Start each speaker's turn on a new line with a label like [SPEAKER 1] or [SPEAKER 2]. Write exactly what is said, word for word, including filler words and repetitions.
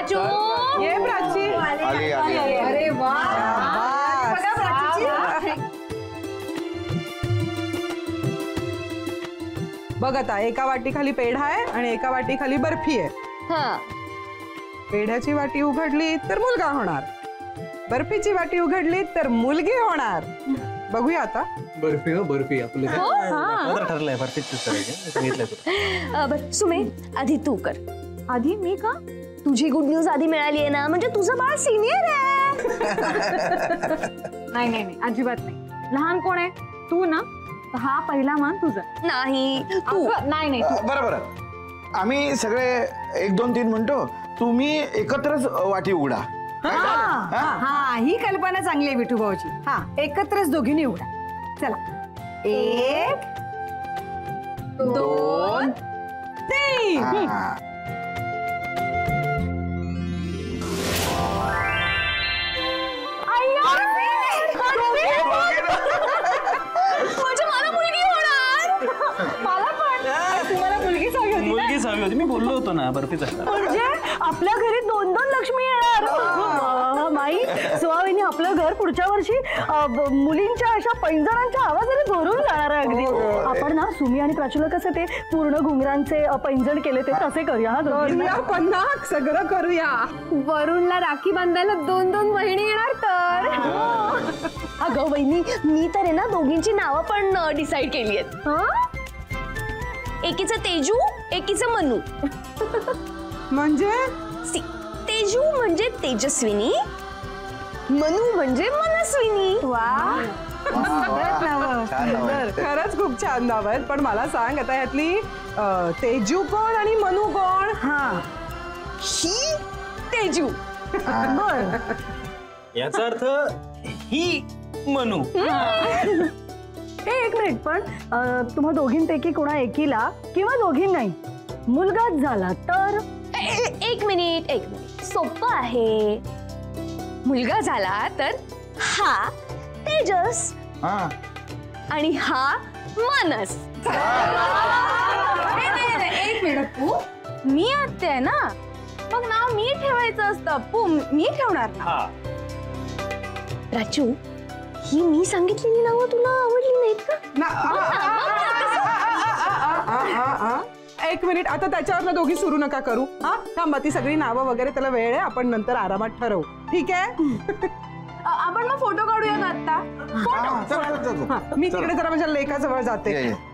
[SPEAKER 1] प्राचू
[SPEAKER 2] ये प्राची
[SPEAKER 3] आली आली
[SPEAKER 2] अरे वा बघ आता एका वाटी खाली पेढा आहे आणि एका वाटी खाली बर्फी आहे.
[SPEAKER 1] हा
[SPEAKER 2] पेढ्याची वाटी उघडली तर मुलगा होणार, बर्फीची वाटी उघडली तर मुलगी होणार. बघूया आता.
[SPEAKER 4] बर्फी हो बर्फी आपलं
[SPEAKER 5] ठरलंय बर्फीच सांगितलंय तुला.
[SPEAKER 1] बर सुमे आधी तू कर. आधी मी का? तुझी गुड न्यूज आधी मिळाली आहे ना, म्हणजे तुझं बाळ सिनियर आहे.
[SPEAKER 6] नाही नाही नाही अजिबात नाही. लहान कोण आहे तू ना, हा पहिला मान तुझा.
[SPEAKER 1] नाही तू.
[SPEAKER 6] नाही नाही
[SPEAKER 3] बरं बरं आम्ही सगळे एक दोन तीन म्हणतो, तुम्ही एकत्रच वाटी उघडा.
[SPEAKER 6] हा ही कल्पना चांगली आहे विठू भाऊची. हा एकत्रच दोघींनी उघडा. चला एक दोन तीन.
[SPEAKER 1] म्हणजे मला मुलगी होणार.
[SPEAKER 6] मला पण तुम्हाला मुलगीच हवी होती.
[SPEAKER 5] मुलगीच हवी होती, मी बोललो होतो ना बर्फीचा.
[SPEAKER 1] म्हणजे आपल्या घरी दोन दोन लक्ष्मी येणार. माई सुहाविनी आपलं घर पुढच्या वर्षी मुलींच्या अशा पैंजणांच्या आवाजाने भरून जाणार आहे अगदी. आपण ना सुमी आणि प्राचूला कसं ते पूर्ण घुंगरांचे पैंजण केले ते तसे करूया. हा
[SPEAKER 2] पन्ना सगळं करूया.
[SPEAKER 6] वरुणला राखी बांधायला दोन दोन बहिणी येणार तर.
[SPEAKER 1] अगं वहिनी मी तर आहे ना दोघींची नावं पण डिसाइड केली आहेत. एकीचं तेजू एकीचं मनू.
[SPEAKER 2] म्हणजे
[SPEAKER 1] तेजू म्हणजे तेजस्विनी, मनू म्हणजे मनस्विनी. वा
[SPEAKER 2] खरंच खूप छान नाव आहेत. पण मला सांग आता यातली तेजू कोण आणि मनू कोण?
[SPEAKER 1] हा ही तेजू.
[SPEAKER 2] बर
[SPEAKER 5] याचा अर्थ ही मनू.
[SPEAKER 1] एक मिनिट पण तुम्हा दोघींपैकी कोणा एकीला किंवा दोघींनाही मुलगाच झाला तर? एक मिनिट एक मिनिट सोपं आहे. मुलगा झाला तर हा तेजस आणि हा मानस.
[SPEAKER 6] एक मिनिट तू मी आत्या आहे ना, मग नाव मी ठेवायचं असतं. पू मी ठेवणार ना.
[SPEAKER 1] राजू ही मी सांगितलेली नावं तुला आवडली नाहीत का?
[SPEAKER 2] एक मिनिट आता त्याच्यावर दोघी सुरू नका करू. हा थांबा, ती सगळी नावं वगैरे त्याला वेळ आहे, आपण नंतर आरामात ठरवू. ठीक आहे?
[SPEAKER 6] आपण मग फोटो काढूया का आता?
[SPEAKER 2] मी तिकडे जरा माझ्या लेखाजवळ जाते.